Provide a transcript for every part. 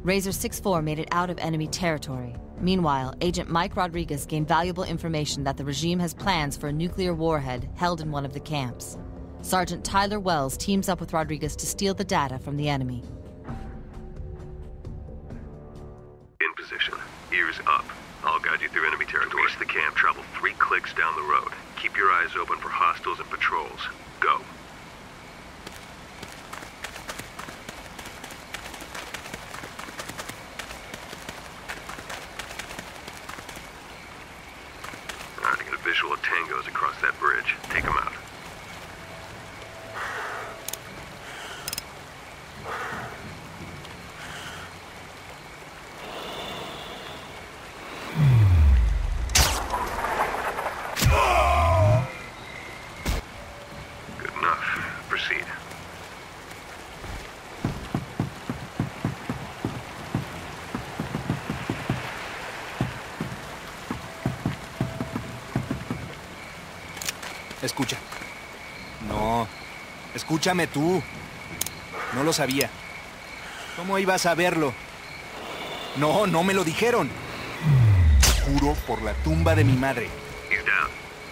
Razor 6-4 made it out of enemy territory. Meanwhile, Agent Mike Rodriguez gained valuable information that the regime has plans for a nuclear warhead held in one of the camps. Sergeant Tyler Wells teams up with Rodriguez to steal the data from the enemy. In position. Ears up. I'll guide you through enemy territory. Reach the camp. Travel 3 clicks down the road. Keep your eyes open for hostiles and patrols. Go. Alright, I get a visual of tangos across that bridge. Take them out. Escucha. No. Escúchame tú. No lo sabía. ¿Cómo ibas a verlo? No, no me lo dijeron. Juro por la tumba de mi madre. He's down.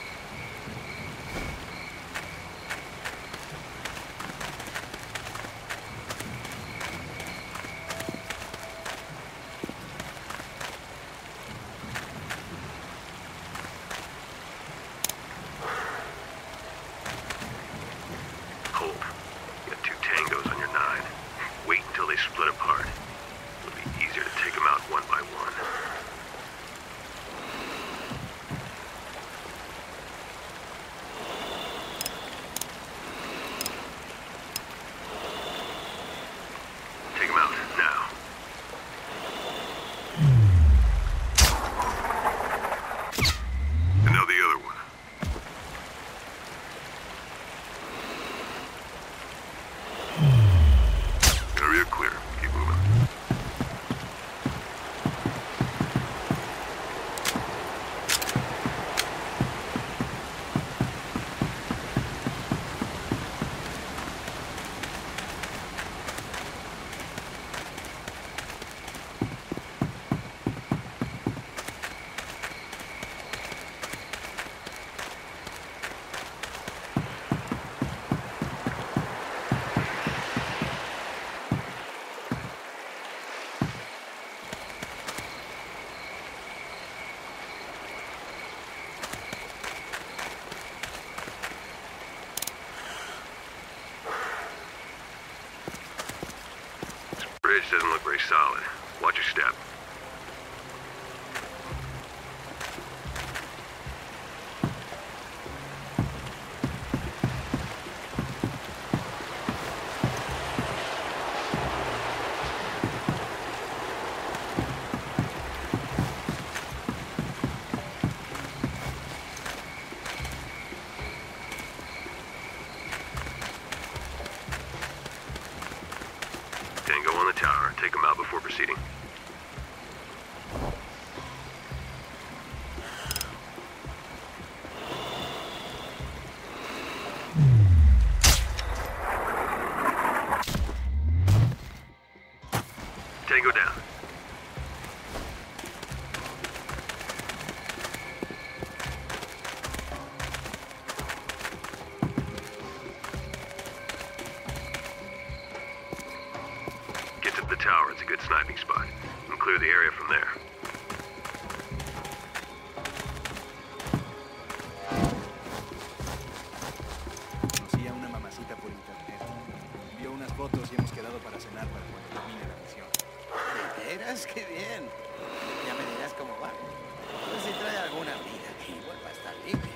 Bridge doesn't look very solid. Watch your step. Tango on the tower. Take them out before proceeding. Tango down. The tower is a good sniping spot. And clear the area from there. Conocí a una mamacita por internet. Vio unas fotos y hemos quedado para cenar para cuando termine la misión. ¿De veras? ¡Qué bien! Ya me dirás cómo va. A ver si trae alguna amiga que igual va a estar libre.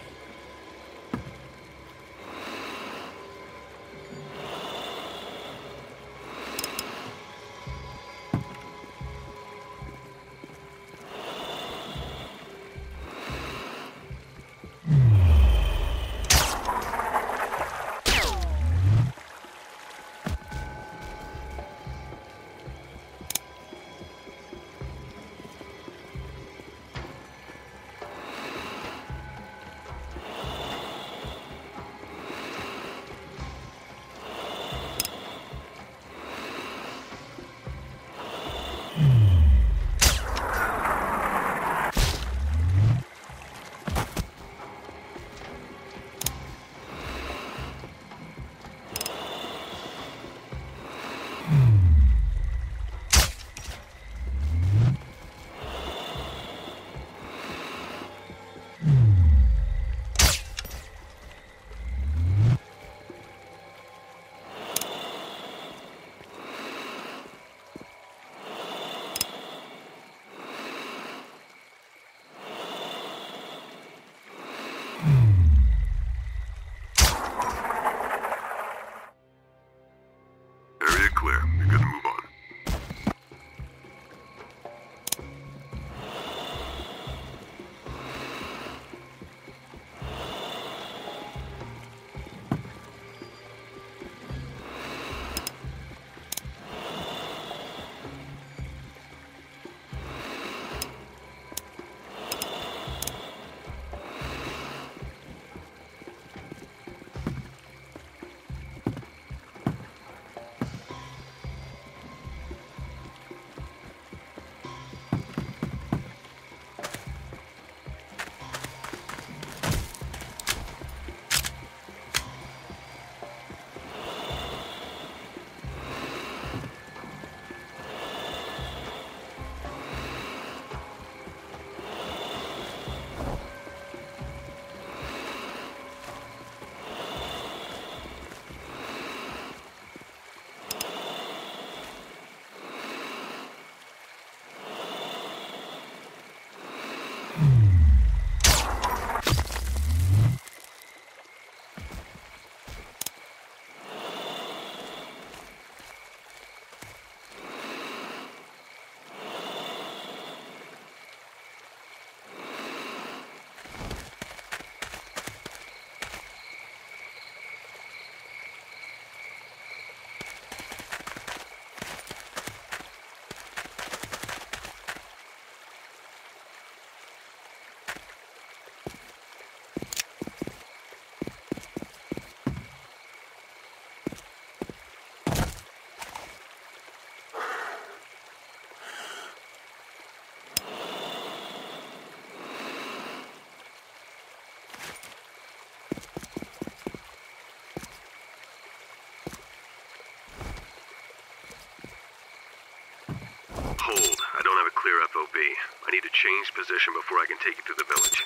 I don't have a clear FOV. I need to change position before I can take you through the village.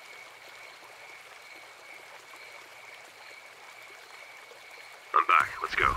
I'm back. Let's go.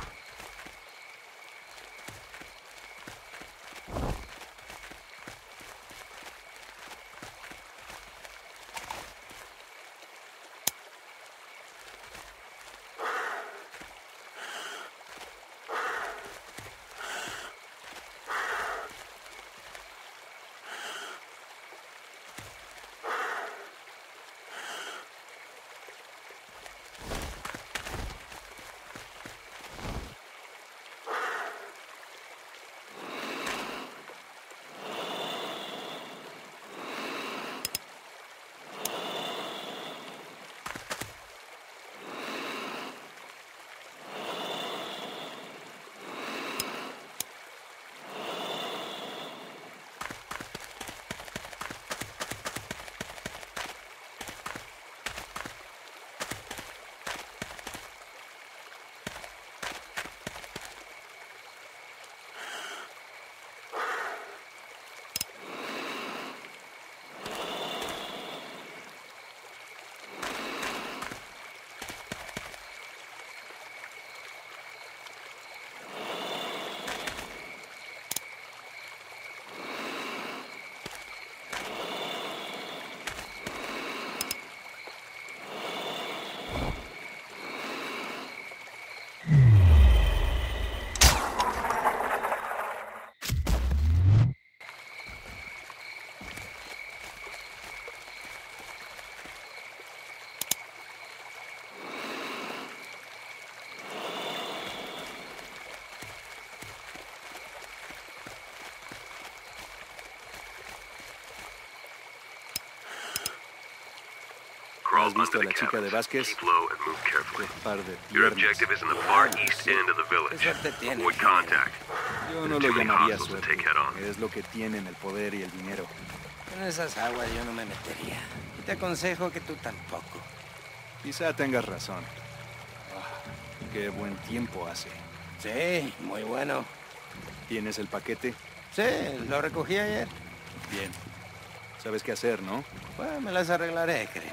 ¿Has visto a la chica de Vázquez? Keep low and move carefully. Par de Your piernas. objective is in the far east end of the village. Suerte tiene. Avoid contact. Yo no lo Too many llamaría hostiles to suerte. take head on. Es lo que tienen el poder y el dinero. En esas aguas yo no me metería. Y te aconsejo que tú tampoco. Quizá tengas razón. Qué buen tiempo hace. Sí, muy bueno. ¿Tienes el paquete? Sí, lo recogí ayer. Bien. Sabes qué hacer, ¿no? Pues me las arreglaré, creo.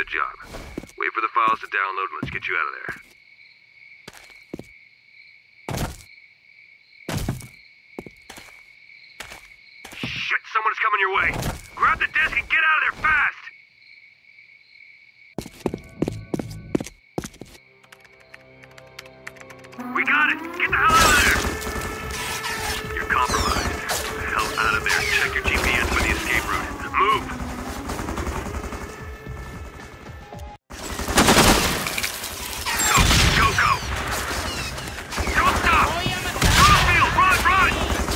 Good job. Wait for the files to download and let's get you out of there. Shit, someone's coming your way. Grab the desk and get out of there fast! We got it! Get the hell out of there! You're compromised. Get the hell out of there. Check your GPS for the escape route. Move! Go, go, go! Don't stop! Crossfield, run, run!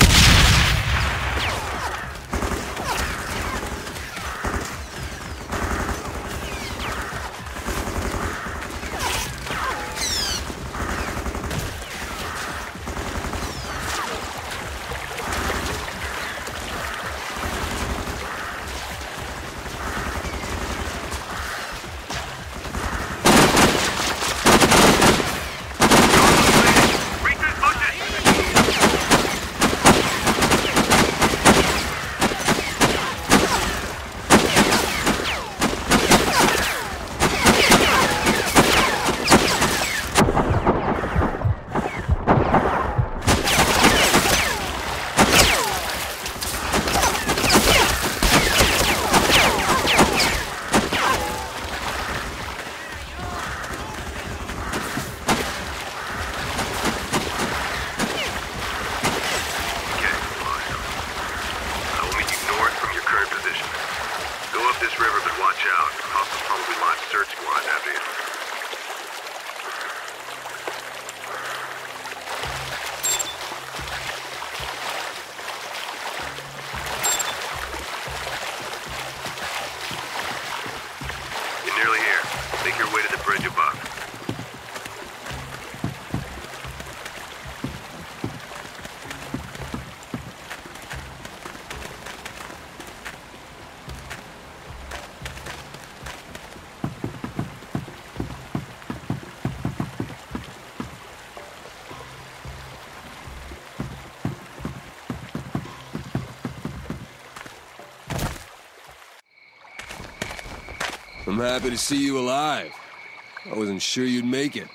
Make your way to the bridge above. I'm happy to see you alive. I wasn't sure you'd make it.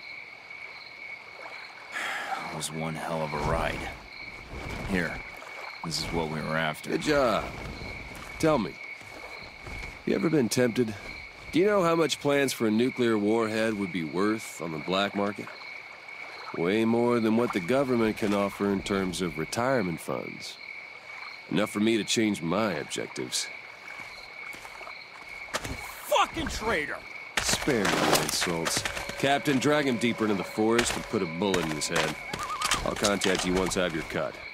It was one hell of a ride. Here, this is what we were after. Good job. Tell me, you ever been tempted? Do you know how much plans for a nuclear warhead would be worth on the black market? Way more than what the government can offer in terms of retirement funds. Enough for me to change my objectives. Fucking traitor! Spare me the insults. Captain, drag him deeper into the forest and put a bullet in his head. I'll contact you once I have your cut.